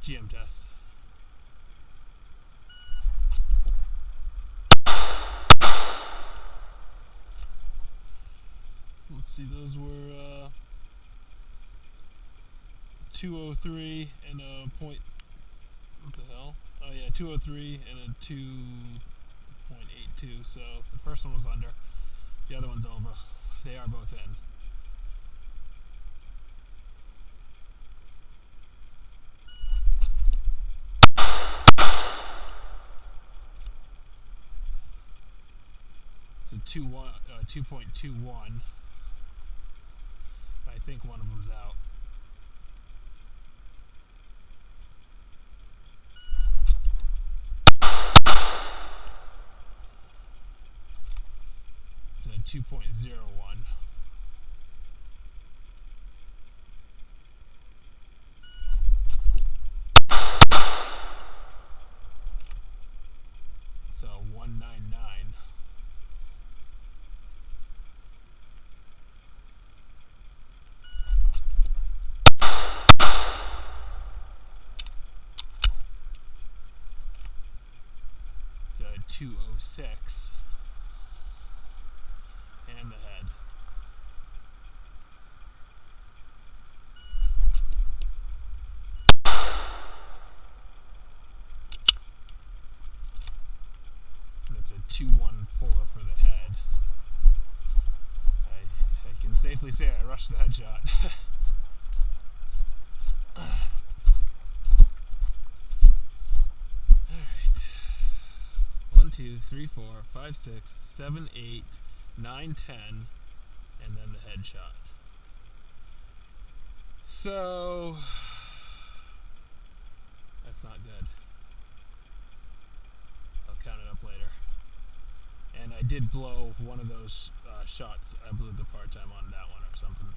GM test. Let's see, those were 203 and a point. What the hell? Oh yeah, 203 and a 2.82. So the first one was under, the other one's over. They are both in. So 2.21. I think one of them's out. It's a 2.01. So 199. It's a 206. And the head. That's a 214 for the head. I can safely say I rushed the headshot. Alright. 1, 2, 3, 4, 5, 6, 7, 8, 9, 10, and then the headshot. So that's not good. I'll count it up later. And I did blow one of those shots. I blew the part time on that one or something.